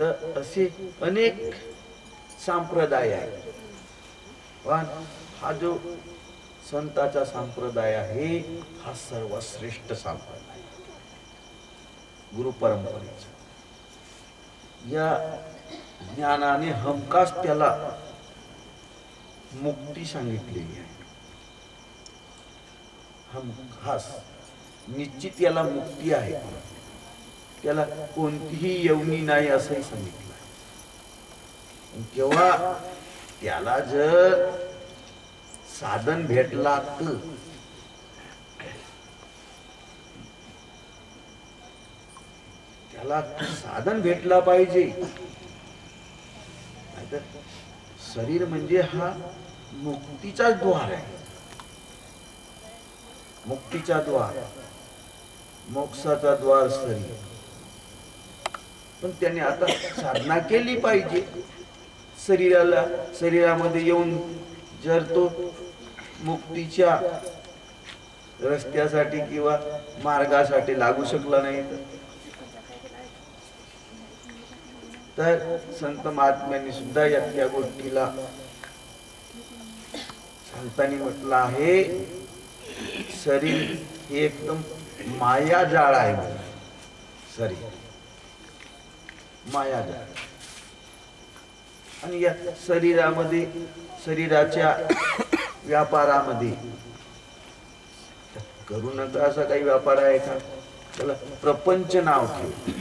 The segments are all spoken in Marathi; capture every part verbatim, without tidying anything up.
तर असे अनेक संप्रदाय आहेत, पण हा जो संताचा संप्रदाय आहे हा सर्वश्रेष्ठ संप्रदाय गुरु परंपरेचा. या ज्ञानाने हमखास त्याला मुक्ती सांगितलेली आहे. हमखास निश्चित याला मुक्ती आहे, त्याला कोणतीही येवणी नाही असंही सांगितलं. तेव्हा त्याला जर साधन भेटला तर त्याला साधन भेटला पाहिजे. नाहीतर शरीर म्हणजे हा मुक्तीचा द्वार आहे, मुक्तीचा द्वार, मोक्षाचा द्वार शरीर. पण त्याने आता साधना केली पाहिजे. शरीराला शरीरामध्ये येऊन जर तो मुक्तीच्या रस्त्यासाठी किंवा मार्गासाठी लागू शकला नाही तर संत महात्म्यांनी सुद्धा या गोष्टीला सांगताना म्हटलं आहे, शरीर हे एकदम मायाजाळ आहे. शरीर मायाजाळ. आणि या शरीरामध्ये शरीराच्या व्यापारामध्ये करू नका असा काही व्यापार आहे का? त्याला प्रपंच नाव ठेव.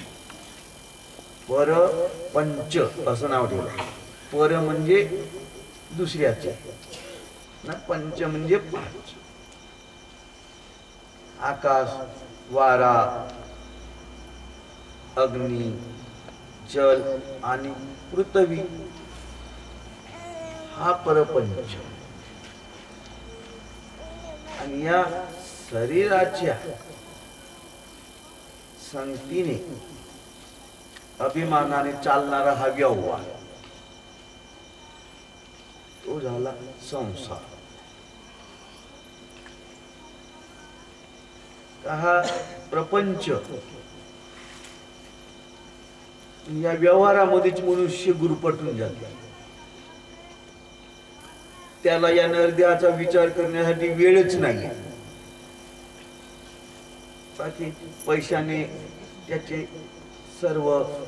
परपंच असं नाव ठेवलं. पर म्हणजे दुसऱ्याचे ना, पंच म्हणजे पाच. आकाश, वारा, अग्नी, जल आणि पृथ्वी हा परपंच. आणि या शरीराच्या संगतीने अभिमानाने चालणारा हा व्यवहार तो झाला संसार. हा प्रपंच या व्यवहारामध्येच मनुष्य गुरफटून जाते. त्याला या नरदेहाचा विचार करण्यासाठी वेळच नाही. बाकी पैशाने त्याचे सर्व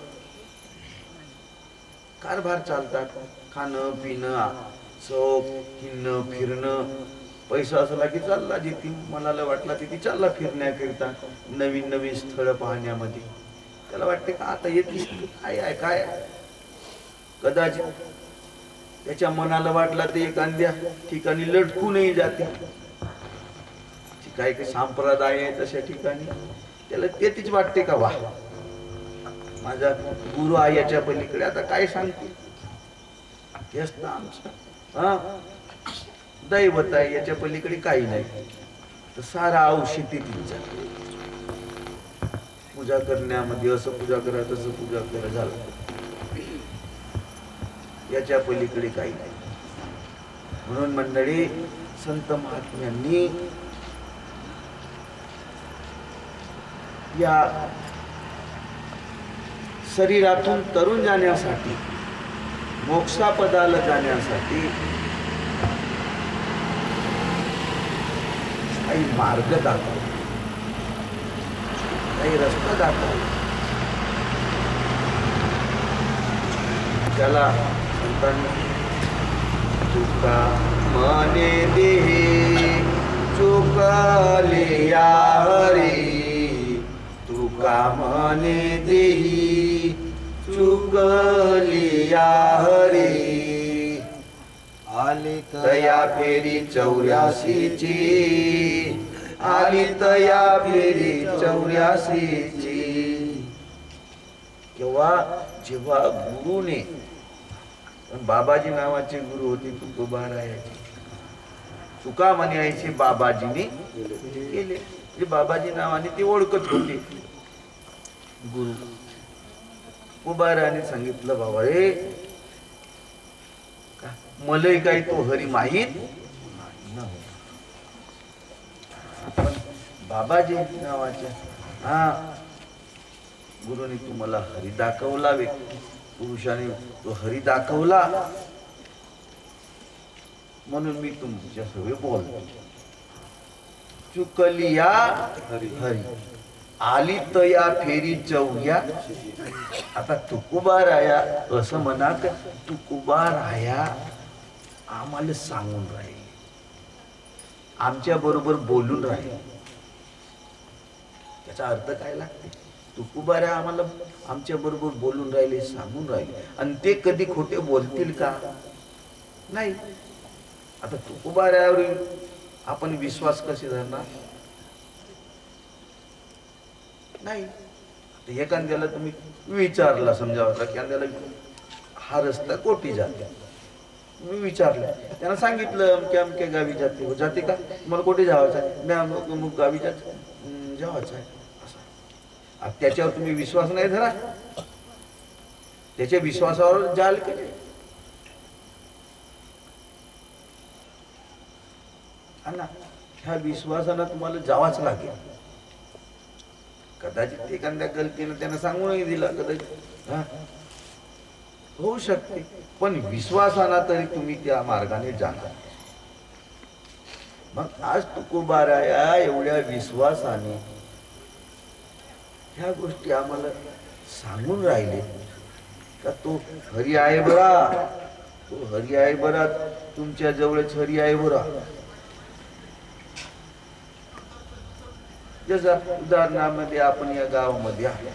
कारभार चालतात. खाणं पिणं, शौक, हिंडणं फिरणं. पैसा असला की चालला जिथे मनाला वाटला तिथे चालला फिरण्याकरिता, नवीन नवीन स्थळ पाहण्यामध्ये. त्याला वाटते का आता येते काय आहे काय. कदाचित त्याच्या मनाला वाटला ते एखाद्या ठिकाणी लटकूनही जाते. काही काही संप्रदाय आहे तशा ठिकाणी त्याला तेच वाटते का वा माझा गुरु आहे याच्या पलीकडे आता काय सांगते. हेच तर आमचं हा दैवत आहे, याच्या पलीकडे काही नाही. तर सारा औषधी तिचा पूजा करण्यामध्ये असं पूजा करा तसं पूजा करा झालं, याच्या पलीकडे काही नाही. म्हणून मंडळी संत महात्म्यांनी या शरीरातून तरुण जाण्यासाठी, मोक्षापदाला जाण्यासाठी काही मार्ग दाखवला, काही रस्ता दाखवला. त्याला संतांनी तुका मने देही चुकले या हरी, तुका मने देही चुकली या हरी. आली तया फेरी चौऱ्याशीची, आली तया फेरी चौऱ्याशीची. केव्हा जेव्हा गुरुने, बाबाजी नावाचे गुरु होते तुकोबारायाचे, तुका म्हणायचे बाबाजीने केले. जे बाबाजी नावाने ते ओळखत होते गुरु. तुकोबाराने सांगितलं बाबा रे मलय काय तो हरी माहीत नाही, पण बाबाजी नावाच्या हा गुरुने तुम्हाला हरी दाखवला. पुरुषाने तो हरी दाखवला म्हणून मी तुमच्या सगळे बोलतो. चुकलिया हरी हरी आली तया फेरी चौया. आता तुकोबा राया असं म्हणा का तुकोबा राया आम्हाला सांगून राहील, आमच्या बरोबर बोलून राहील. त्याचा अर्थ काय लागते? तुकोबा राया आम्हाला आमच्या बरोबर बोलून राहिले, सांगून राहिले, आणि ते कधी खोटे बोलतील का? नाही. आता तुकोबा रायावर आपण विश्वास कसे धरणार? नाही. एखाद्याला तुम्ही विचारला, समजा एखाद्याला हा रस्ता कोठी जाते, मी विचारलं, त्यांना सांगितलं अमक्या अमक्या गावी जाते. हो जाते का? मला कोठे जावायचं आहे? नाही अमुक अमुक गावी जावायचं आहे. असं त्याच्यावर तुम्ही विश्वास नाही धरा, त्याच्या विश्वासावर जाल की नाही? ना ह्या विश्वासानं तुम्हाला जावाच लागेल. कदाचित एखाद्या गलतीनं त्यांना सांगूनही दिला, कदाचित हा होऊ शकते, पण विश्वासाना तरी तुम्ही त्या मार्गाने जाणार. मग आज तुकोबाराया एवढ्या विश्वासाने ह्या गोष्टी आम्हाला सांगून राहिले का तो हरी आहे बरा, तो हरी आहे बरा, तुमच्या जवळच हरी आहे बरा. जसा उदाहरणामध्ये आपण या गावामध्ये आहे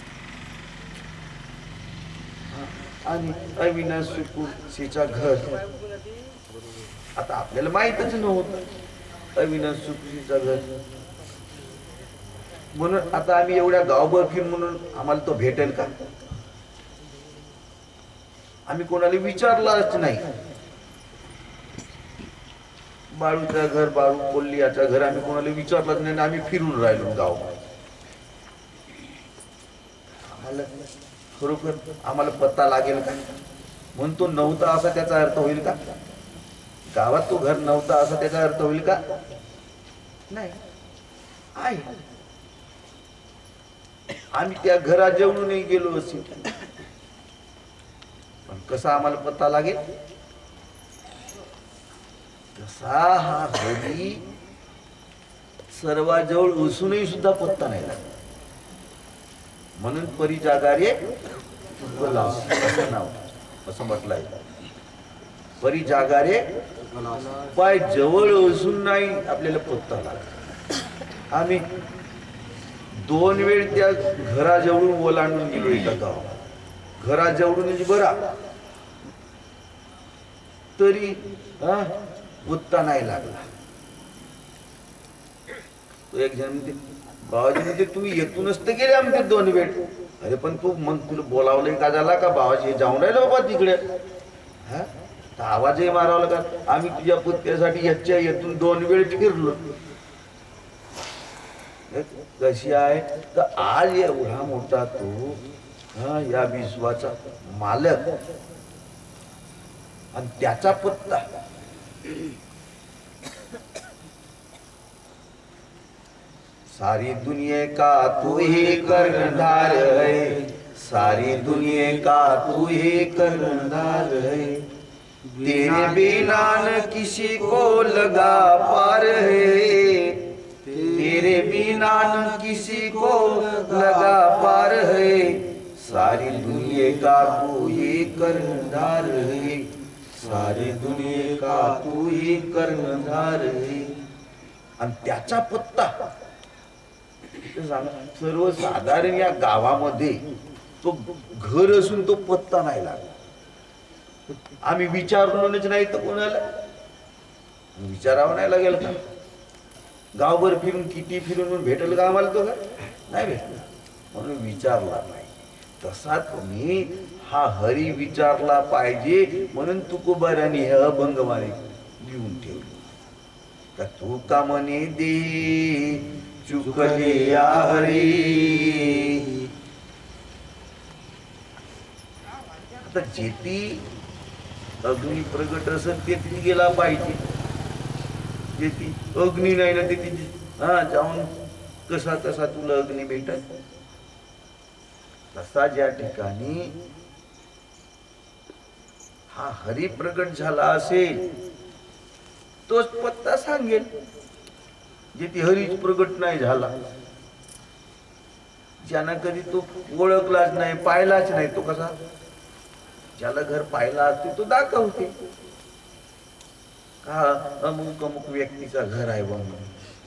आणि अविनाश सुकुशीचा घर, आता आपल्याला माहितच नव्हतं अविनाश सुकुशीचा घर, म्हणून आता आम्ही एवढ्या गावभर फिरून म्हणून आम्हाला तो भेटेल का? आम्ही कोणाला विचारलाच नाही. बाळूचं घर, बाळू कोल्ह्याचं घर आम्ही कोणाला विचारलंच नाही, आम्ही फिरून राहिलो गाव. आम्हाला खरोखर आम्हाला पत्ता लागेल का? म्हणून तो नव्हता असा त्याचा अर्थ होईल का? गावात तो घर नव्हता असा त्याचा अर्थ होईल का? नाही. आहे. आम्ही त्या घरात जेवणूनही गेलो असेल, पण कसा आम्हाला पत्ता लागेल? तसा हा हरी सर्वाजवळ असूनही सुद्धा पत्ता नाही लागला. म्हणून परिजागारे असं नाव असं म्हटलंय. परिजागारे पाय जवळ असून नाही आपल्याला पत्ता लागला. आम्ही दोन वेळ त्या घराजवळून ओलांडून गेलो एका गावात. घराजवळून बरा तरी हा पत्ता नाही लागला. तो एक जण म्हणते, बाबाजी म्हणते तुम्ही येतूनच तर गेले आमचे दोन वेळ. अरे पण तू मग तुला बोलावलंय का झाला का? बाबाजी जाऊन राहिलो बाबा तिकडे. हा आवाजही मारावं लागला. आम्ही तुझ्या पुत्यासाठी याच्या येतून दोन वेळ फिरलो. कशी आहे तर आज एवढा मोठा तो हा या विश्वाचा मालक आणि त्याचा पत्ता. सारी दुनिया का तू ही कर्णधार है, सारी दुनिया का तू ही कर्णधार है, तेरे बिना न किसी को लगा पार है, तेरे बिना न किसी को लगा पार है, सारी दुनिया का तू ही कर्णधार है, सारी दुनिया का तू ही कर्णधार है. आणि त्याचा पत्ता सर्वसाधारण या गावामध्ये तो घर असून तो पत्ता नाही लागला. आम्ही विचारूनच नाही तर कोणाला विचारावं नाही लागेल का? गावभर फिरून किती फिरून भेटेल का आम्हाला तो घर? नाही भेटला, म्हणून विचारला नाही. तसा तुम्ही हा हरी विचारला पाहिजे, म्हणून तुकोबारांनी हे अभंगवाणी लिहून ठेवली का तू का म्हणे दे चुकले या हरी. आता जेती अग्नी प्रगट असेल तेथी गेला पाहिजे. जेती अग्नी नाही ना तेथी हा जाऊन कसा कसा तुला अग्नी भेटत. तसा ज्या ठिकाणी हा हरी प्रगट झाला असेल तोच पत्ता सांगेल. जिथे हरीच प्रगट नाही झाला, ज्यानं कधी तो ओळखलाच नाही, पाहिलाच नाही, तो कसा? ज्याला घर पाहिला असते तो दाखवते का अमुक अमुक व्यक्तीचा घर आहे म्हणून.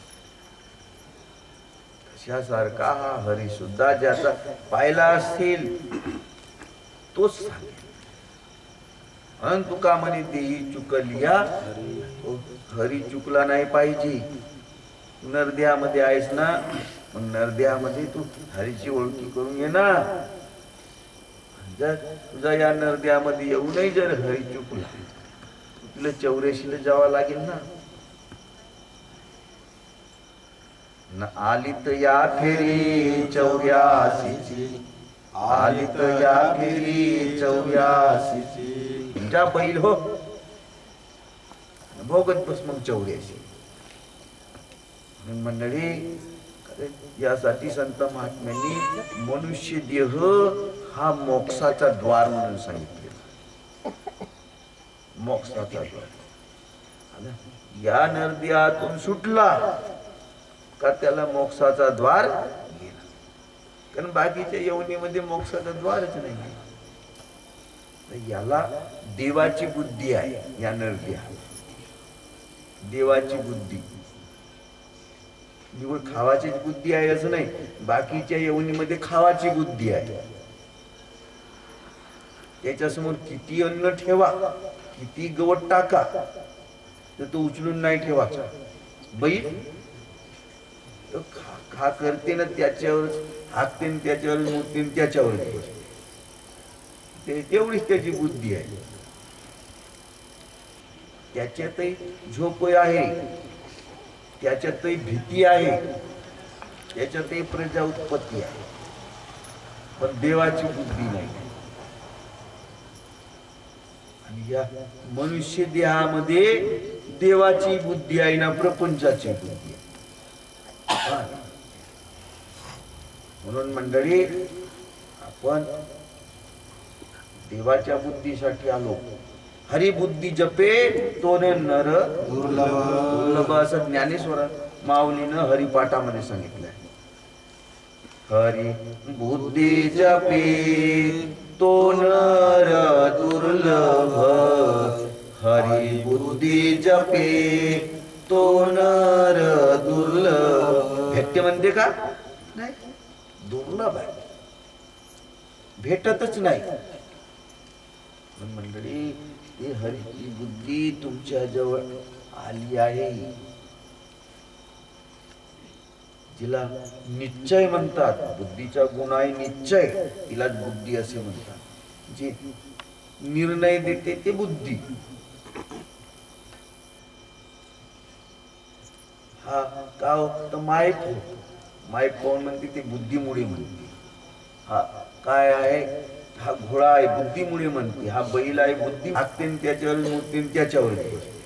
तशासारखा हा हरी सुद्धा ज्याचा पाहिला असेल तोच सांगेल. अन तुका म्हणे देही चुकलिया, हरी चुकला नाही पाहिजे. नरद्यामध्ये आहेस ना, मग नरद्यामध्ये तू हरीची ओळखी करून घे ना. जर तुझा या नरद्यामध्ये येऊनही जर हरी चुकला, तुला चौऱ्याशीला जावं लागेल ना. न आलीत या फेरी चौऱ्याशीची, आलीत या फेरी चौऱ्याशीची. जा बैल हो, भोगत बस मग चौऱ्याशी. मंडळी, यासाठी संत महात्म्यांनी मनुष्य देह हा मोक्षाचा द्वार म्हणून सांगितले. मोक्षाचा द्वार. या नरद्यातून सुटला का त्याला मोक्षाचा द्वार गेला. कारण बाकीच्या यवनीमध्ये मोक्षाचा द्वारच नाही. याला देवाची बुद्धी आहे. या नरद्या देवाची बुद्धी, निवड खावाचीच बुद्धी आहे असं नाही. बाकीच्या यवनीमध्ये खावाची बुद्धी आहे. त्याच्यासमोर किती अन्न ठेवा, किती गवत टाका, तर तो उचलून नाही ठेवायचा. बैल खा खा करते ना, त्याच्यावर हाकते, त्याच्यावर मुतते, त्याच्यावर ते तेवढीच त्याची बुद्धी आहे. त्याच्यातही झोप आहे, त्याच्यातही भीती आहे, त्याच्यातही प्रजा उत्पत्ती आहे, पण देवाची बुद्धी नाही. आणि या मनुष्य देहामध्ये देवाची बुद्धी आहे ना, प्रपंचाची बुद्धी आहे. म्हणून मंडळी, आपण देवाच्या बुद्धीसाठी आलो. हरी बुद्धी जपे तो नर दुर्लभ दुर्लभ असं ज्ञानेश्वर माऊलीनं हरिपाठामध्ये सांगितलंय. हरी बुद्धी जपे तो नर दुर्लभ, हरी बुद्धी जपे तो नर दुर्लभ. भेटते म्हणते का? नाही, दुर्लभ आहे, भेटतच नाही. मंडळी, ती हरीची बुद्धी तुमच्या जवळ आली आहे, जिला निश्चय म्हणतात. बुद्धीचा गुण आहे निश्चय, तिलाच बुद्धी असे म्हणतात. जी निर्णय देते ते बुद्धी. हा का तर माईक माईक कोण म्हणते? ते बुद्धीमुळे म्हणते. हा काय आहे? हा घोडा आहे, बुद्धीमुळे म्हणते. हा बैल आहे, बुद्धी हाकते, त्याच्यावर मुतते, त्याच्यावर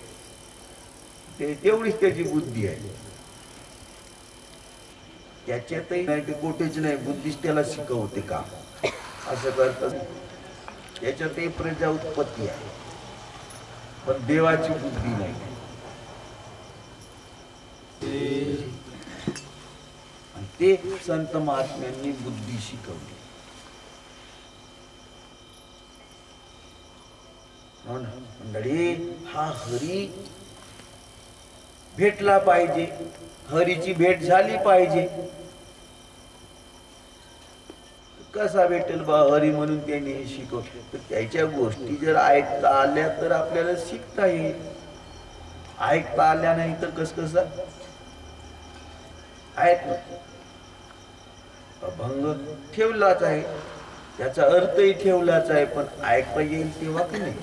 ते तेवढीच त्याची बुद्धी आहे. त्याच्यातही नाही ते कोठेच नाही, बुद्धीच त्याला शिकवते का असं करतात. त्याच्यातही प्रजा उत्पत्ती आहे, पण देवाची बुद्धी नाही. ते संत महात्म्यांनी बुद्धी शिकवली. मंडळी, हा हरी भेटला पाहिजे, हरीची भेट झाली पाहिजे. कसा भेटेल बा हरी? म्हणून त्यांनी हे शिकवलं. तर त्याच्या गोष्टी जर ऐकता आल्या तर आपल्याला शिकता येईल. ऐकता आल्या नाही तर कस कसं ऐक अभंग ठेवलाच आहे, त्याचा अर्थही ठेवलाच आहे, पण ऐकता येईल तेव्हा की नाही.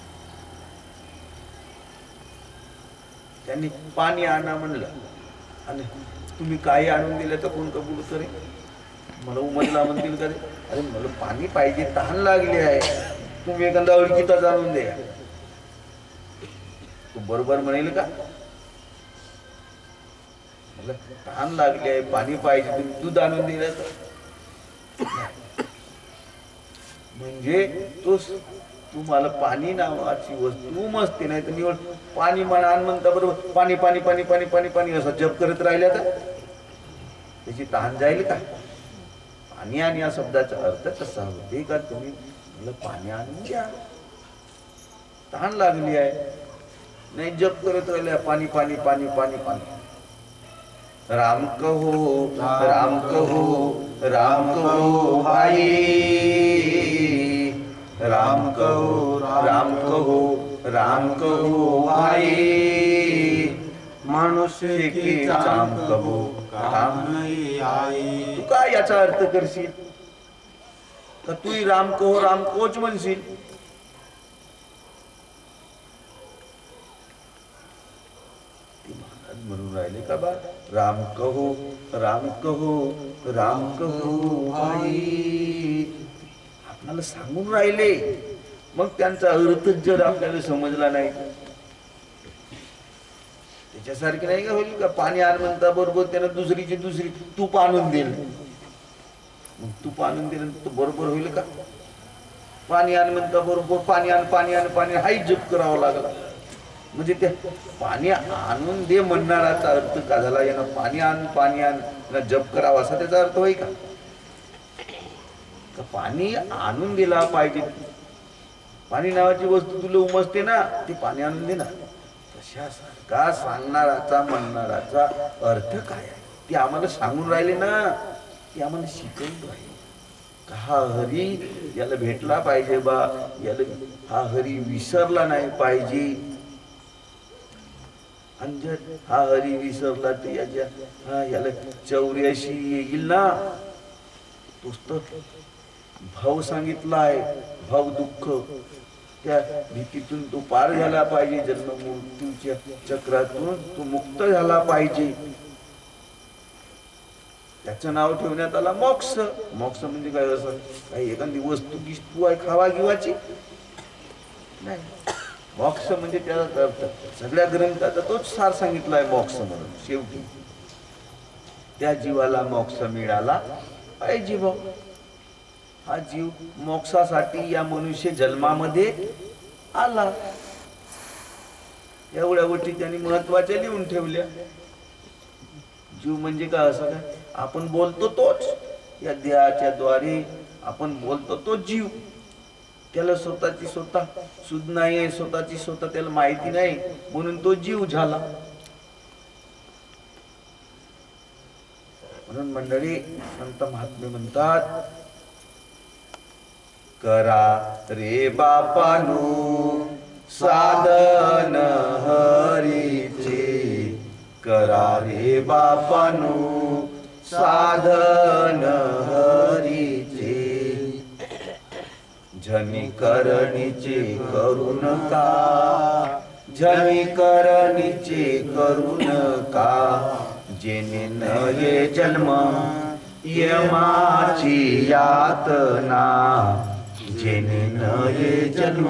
त्यांनी पाणी आणा म्हणलं आणि तुम्ही काही आणून दिलं तर कोण कबूल करे? मला उमरला म्हणतील का रे? अरे मला पाणी पाहिजे, तहान लागली आहे, तुम्ही एखादा ओळखीचा आणून द्या. तू बरोबर म्हणेल का? मला तहान लागली आहे, पाणी पाहिजे, तुम्ही दूध आणून दिलं तर म्हणजे तो तुम्हाला पाणी नावाची वस्तू मस्ती नाही तर निवड पाणी म्हणा म्हणता बरोबर पाणी पाणी पाणी पाणी पाणी पाणी असं जप करत राहिल्या तर त्याची तहान जाईल का? पाणी आणि या शब्दाचा अर्थ कसा होते का तुम्ही मला पाणी आणून द्या, तहान लागली आहे. नाही जप करत राहिल्या पाणी पाणी पाणी पाणी पाणी. राम कहो राम कहो राम कहो भाई, राम कहो राम कहो राम कहो भाई, मनुष्य की काम कहो काम नहीं आई. तू काय याचा अर्थ करशील का? तू राम कहो राम कहोच म्हणशील. म्हणून राहिले का बा राम कहो राम कहो राम कहो भाई, आपल्याला सांगून राहिले. मग त्यांचा अर्थच जर आपल्याला समजला नाही त्याच्यासारखे नाही का होईल का? पाणी आण म्हणता बरोबर त्यानं दुसरीची दुसरी तूप आणून देईल. मग तूप आणून दिलं तर बरोबर होईल का? पाणी आण म्हणता बरोबर पाणी आण पाणी आण पाणी हाही जप करावा लागला. म्हणजे त्या पाणी आणून दे म्हणणाराचा अर्थ का झाला? यानं पाणी आण पाणी आण जप करावा असा त्याचा अर्थ होई का? पाणी आणून दिला पाहिजे. पाणी नावाची वस्तू तुला उमजते ना, ती पाणी आणून दे ना. तशासारखा सांगणाराचा म्हणणाराचा अर्थ काय आहे ते आम्हाला सांगून राहिले ना, ते आम्हाला शिकवून राहिले. हा हरी याला भेटला पाहिजे बा, याला हा हरी विसरला नाही पाहिजे. आणि जर हा हरी विसरला तर याच्या हा याला चौऱ्याशी येईल ना. पुस्तक भाव सांगितला आहे, भाव दुःख त्या भीतीतून तो पार झाला पाहिजे. जन्म मृत्यूच्या चक्रातून तो मुक्त झाला पाहिजे. त्याचं नाव ठेवण्यात आला मोक्ष. मोक्ष म्हणजे काय? असं काही एखादी वस्तू गिस्तू आहे खावा गिवाची नाही. मोक्ष म्हणजे त्याचा अर्थ सगळ्या ग्रंथाचा तोच सार सांगितला आहे मोक्ष म्हणून. शेवटी त्या जीवाला मोक्ष मिळाला पाहिजे. भाऊ हा जीव मोक्षासाठी या मनुष्य जन्मामध्ये आला. एवढ्या गोष्टी त्यांनी महत्वाच्या लिहून ठेवल्या. जीव म्हणजे काय? असं काय आपण बोलतो तोच, या देहाच्या द्वारे आपण बोलतो तोच जीव. त्याला स्वतःची स्वतः सुद्धा नाही, स्वतःची स्वतः त्याला माहिती नाही, म्हणून तो जीव झाला. म्हणून मंडळी संत महात्मे म्हणतात, करा रे बापानू साधन हरीचे, करा रे बापानू साधन हरीचे. झनी करणीचे करू नका, झनी करणीचे करू नका. जेने नये जन्म यमाची यातना, जेने नये जन्म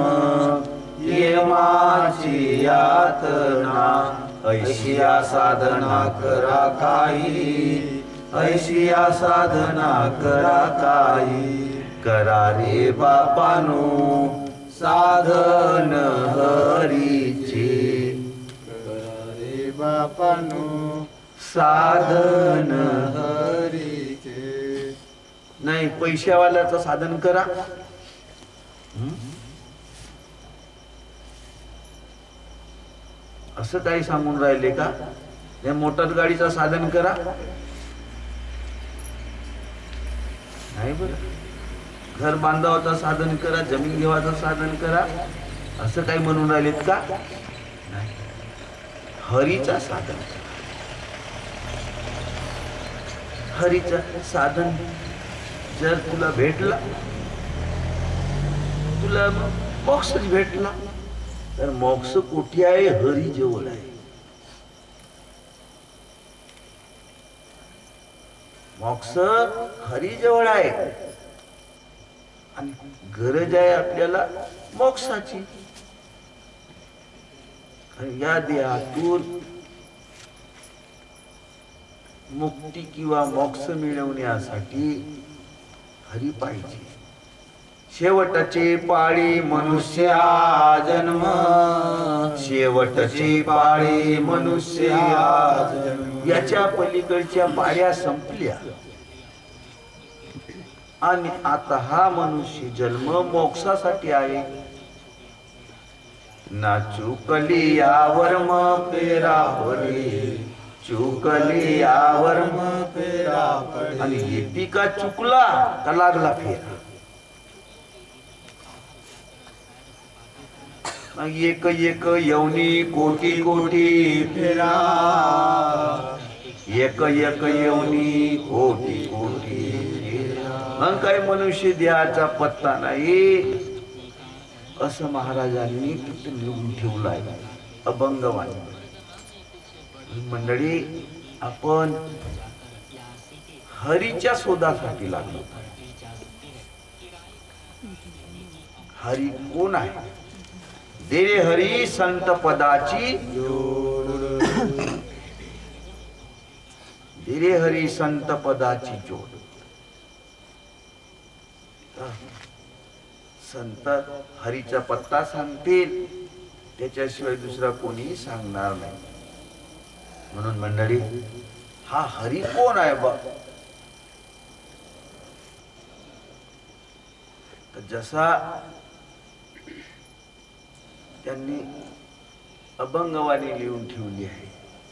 यमाची यातना. ऐशिया साधना करा काही, ऐशिया साधना करा काही. करा रे बापानू साधन हरीचे, करा रे बापानू साधन हरीचे. नाही पैशावाल्याचं साधन करा, असं काही सांगून राहिले का? या मोटर गाडीचं साधन करा नाही. बरं घर बांधावाचं साधन करा, जमीन घेवाचं साधन करा, असं काही म्हणून राहिलेत का? नाही. हरीचा साधन करा. हरीचा साधन जर तुला भेटला, तुला मोक्षच भेटला. तर मोक्ष कुठे आहे? हरी जवळ आहे. मोक्ष हरी जवळ आहे. आणि गरज आहे आपल्याला मोक्षाची. आणि या देहातून मुक्ती किंवा मोक्ष मिळवण्यासाठी हरी पाहिजे, शेवटची पाळी मनुष्या जन्म, शेवटची पाळी मनुष्या जन्म. याच्या पलीकडच्या पाळ्या संपल्या आणि आता हा मनुष्य जन्म मोक्षासाठी आहे. ना चुकली यावर मग फेरा पडे, चुकली यावर मग फेरा पडे. आणि येती का चुकला का लागला फेरा. मग एक एक येवनी कोटी कोटी फेरा, एक एक येवनी कोटी कोटी फेरा. मग काय मनुष्य देहाचा पत्ता नाही असं महाराजांनी तिथे लिहून ठेवलाय अभंगवाणी. मंडळी, आपण हरीच्या शोधासाठी लागलो. हरी कोण आहे? दे रे हरी संत पदाची जोड, दे रे हरी संत पदाची जोड. संत हरीचा पत्ता सांगतील, त्याच्याशिवाय दुसरा कोणी सांगणार नाही. म्हणून मंडळी, हा हरी कोण आहे बा? तर जसा त्यांनी अभंगवाणी लिहून ठेवली आहे,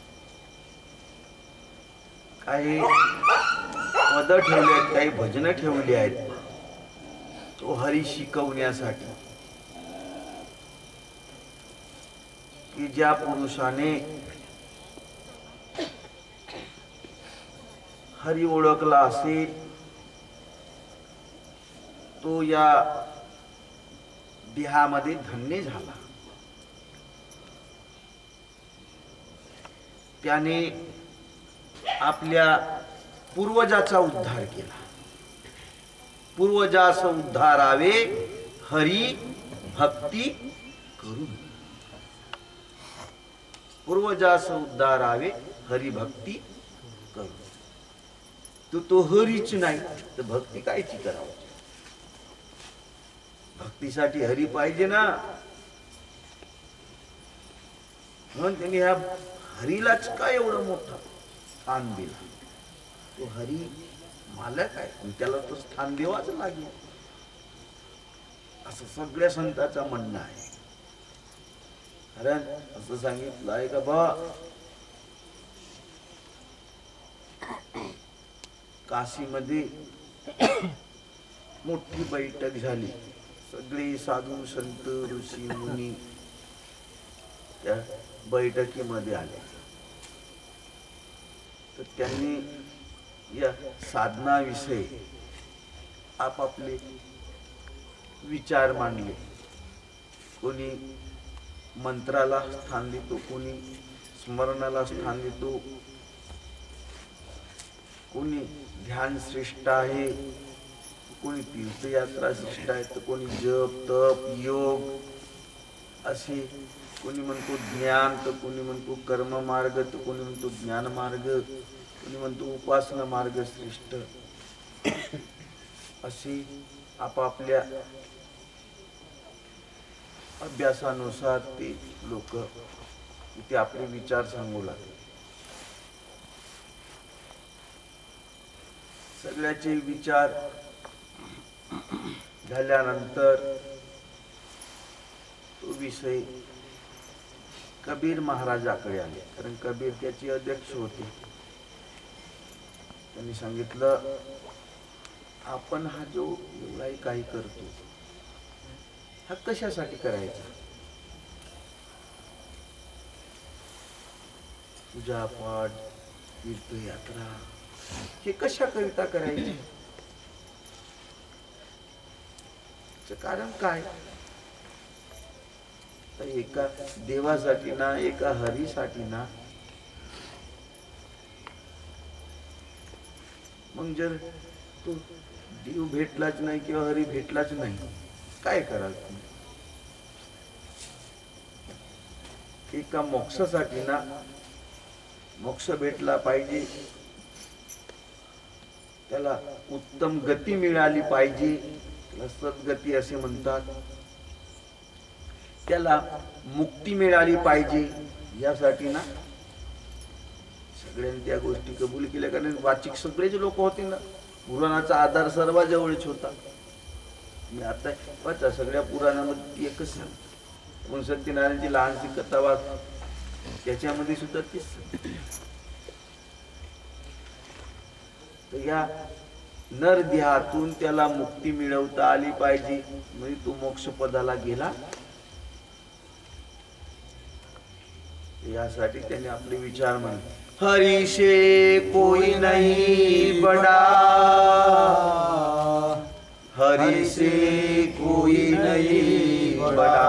काही पद ठेवली आहेत, काही भजन ठेवली आहेत, तो हरी शिकवण्यासाठी की ज्या पुरुषाने हरी ओळखला असेल तो या देहामध्ये धन्य झाला. त्याने आपल्या पूर्वजाचा उद्धार केला. पूर्वजास उद्धारावे हरी भक्ती करून, पूर्वजास उद्धारावे हरी भक्ती करून. तो तो हरीच नाही तर भक्ती कायची करावं? भक्तीसाठी हरी पाहिजे ना. म्हणून त्यांनी ह्या हरीलाच काय एवढं मोठं स्थान दिलं. तो हरी मालक आहे, त्याला तो स्थान देवाच लागेल असं सगळ्या संतांचं म्हणणं आहे. कारण असं सांगितलं आहे का बा, काशीमध्ये मोठी बैठक झाली. सगळे साधू संत ऋषी मुनी त्या बैठकीमध्ये आले. तर त्यांनी या साधनाविषयी आपापले विचार मांडले. कोणी मंत्राला स्थान देतो, कोणी स्मरणाला स्थान देतो, कोणी ध्यान श्रेष्ठ आहे, कोणी तीर्थयात्रा श्रेष्ठ आहे, तर कोणी जप तप योग असे, कोणी म्हणतो ज्ञान, तर कोणी म्हणतो कर्म मार्ग, तर कोणी म्हणतो ज्ञान मार्ग, कोणी म्हणतो उपासना मार्ग श्रेष्ठ. अशी आपापल्या अभ्यासानुसार ते लोक इथे आपले विचार सांगू लागले. सगळ्याचे विचार झाल्यानंतर तो विषय कबीर महाराजाकडे आले. कारण कबीर त्याचे अध्यक्ष होते. त्यांनी सांगितलं, आपण हा जो एवढाही काही करतो हा कशासाठी करायचा? पूजा पाठ तीर्थयात्रा हे कशाकरिता करायचे? कारण काय? तर एका देवासाठी ना, एका हरीसाठी ना. मग जर तो देव भेटलाच नाही किंवा हरी भेटलाच नाही, काय कराल तुम्ही? एका मोक्षासाठी ना, मोक्ष भेटला पाहिजे, त्याला उत्तम गती मिळाली पाहिजे, त्याला सद्गती असे म्हणतात. त्याला मुक्ती मिळाली पाहिजे यासाठी ना सगळ्यांनी त्या गोष्टी कबूल केल्या. कारण वाचिक सगळेच लोक होते ना, पुराणाचा आधार सर्वांजवळच होता. मी आता वाचा सगळ्या पुराणामध्ये एकच सांग, पण सत्यनारायणची लहानशी कथा वाच, त्याच्यामध्ये सुद्धा तीच. तर या नरदेहातून त्याला मुक्ती मिळवता आली पाहिजे, म्हणजे तो मोक्ष पदाला गेला. यासाठी त्याने आपले विचार मांडले. हरि से कोई नहीं बड़ा, हरि से कोई नहीं बड़ा,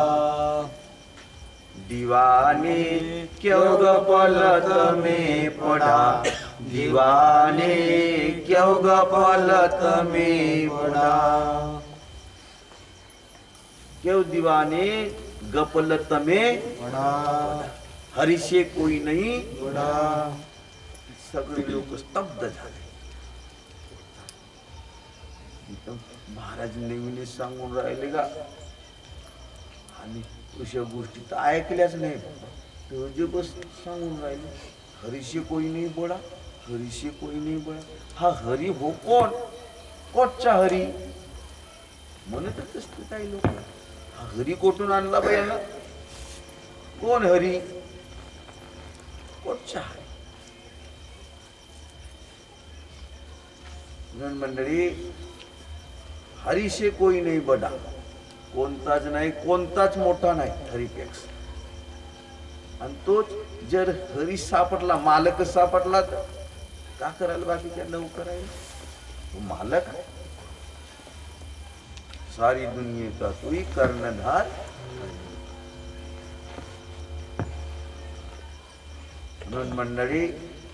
दीवाने क्यों गफलत में पड़ा, दीवाने क्यों गफलत में पड़ा, क्यों दीवाने गफलत में पड़ा, हरि से कोई नहीं बड़ा. सगळे लोक स्तब्ध झाले. महाराज नेहमी सांगून राहिले का, आणि अशा गोष्टी तर ऐकल्याच नाही. तो बस सांगून राहिले हरि से कोई नहीं बड़ा, हरि से कोई नहीं बड़ा. हा हरी हो कोण, कोटचा हरी म्हणतच असते काही लोक. हा हरी कोठून आणला बाई ना, कोण हरी, कोटचा हरी. मंडळी, हरी से कोई नहीं बड़ा, कोणताच नाही, कोणताच मोठा नाही हरीपेक्षा. आणि तोच जर हरी सापडला, मालक सापडला, तर का करायला बाकीच्या नोकर आहे, तो मालक आहे. सारी दुनिया का तू ही कर्णधार. म्हणून मंडळी,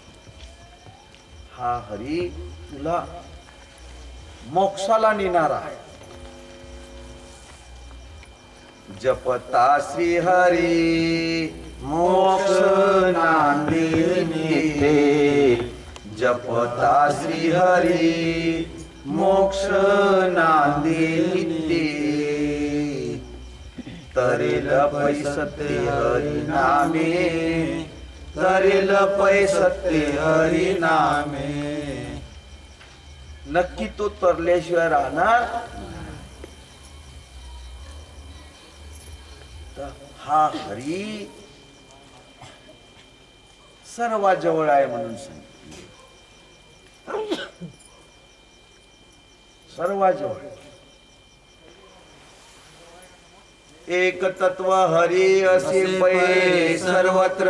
हा हरी तुला मोक्षाला नेणारा आहे. जपता श्री हरी मोक्ष नांदी निते, जपता श्री हरी मोक्ष नांदी निते, तरेल पैसते हरी नामे, तरेल पैसते हरी नामे. नक्की तो तरल्याशिवाय राहणार. हा हरी सर्वाजवळ आहे म्हणून सांगितले. सर्वाजवळ एक तत्व हरी असे पै सर्वत्र,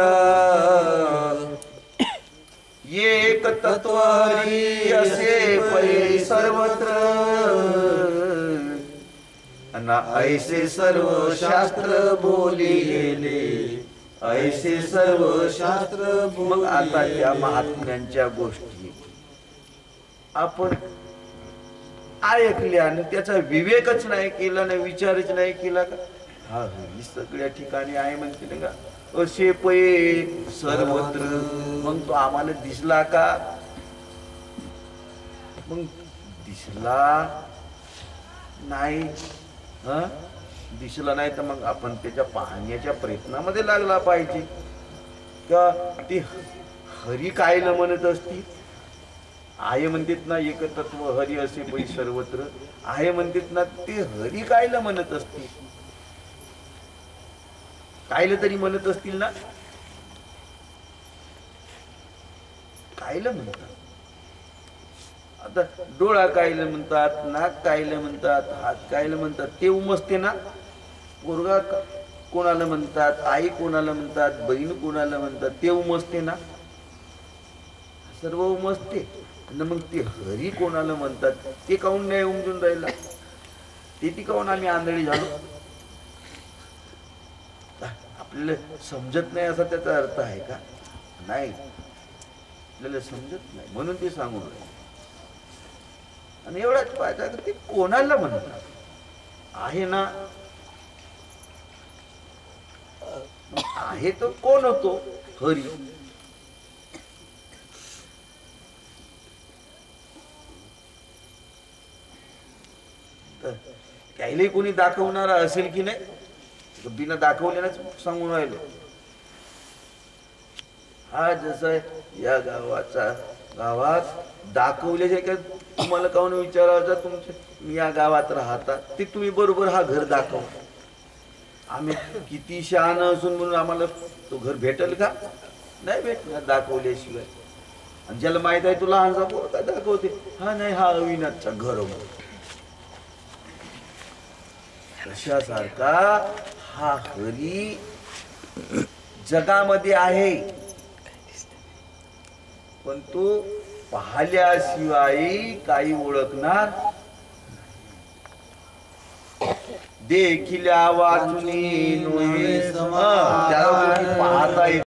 एक तत्व हरी असे पै सर्वत्र, अना ऐसे सर्व शास्त्र बोली गेले, ऐसे सर्व शास्त्र. मग आता त्या महात्म्यांच्या गोष्टी आपण ऐकल्या आणि त्याचा विवेकच नाही केला, नाही विचारच नाही केला का. हा हरी सगळ्या ठिकाणी आहे म्हणते का, असे पै सर्वत्र. मग तो आम्हाला दिसला का, मग दिसला नाही, हा दिसला नाही तर मग आपण त्याच्या पाहण्याच्या प्रयत्नामध्ये लागला पाहिजे. का ते हरी कायला म्हणत असतील, आहे म्हणतात ना एक तत्व हरी असे पै सर्वत्र, आहे म्हणतात ना, ते हरी कायला म्हणत असतील, कायला तरी म्हणत असतील ना, कायला म्हणतात. आता डोळा कायला म्हणतात, नाक कायला म्हणतात, हात कायला म्हणतात, ते उमजते ना. पोरगा कोणाला म्हणतात, आई कोणाला म्हणतात, बहीण कोणाला म्हणतात, ते उमजते ना, सर्व उमजते. मग ते हरी कोणाला म्हणतात ते काऊन नाही उमजून राहिला, ते ती काऊन आम्ही आंधळी झालो. आपल्याला समजत नाही असा त्याचा अर्थ आहे का, नाही, आपल्याला समजत नाही म्हणून ते सांगून राहिले. आणि एवढाच पाहिजे ते कोणाला म्हणतात, आहे ना, आहे तो कोण होतो, हरी. तर त्याला कोणी दाखवणारा असेल की नाही, बिना दाखवल्यानंच सांगून राहिलो. हा जसं या गावाचा गावात दाखवल्याचे काय तुम्हाला काहून विचारायचं, तुमचे या गावात राहतात ते तुम्ही बरोबर हा घर दाखव. आम्ही किती शहाण असून म्हणून आम्हाला तो घर भेटेल का? नाही भेटणार दाखवल्याशिवाय. आणि ज्याला माहित आहे तुला लहानसा पोर काय दाखवते, हा नाही हा अविनाशचा घर. तशासारखा हा हरी जगामध्ये आहे, पण तो पाहिल्याशिवाय काही ओळखणार. देखिल्या वाचुनी नोहे समा, त्याला कोणी पाहता येत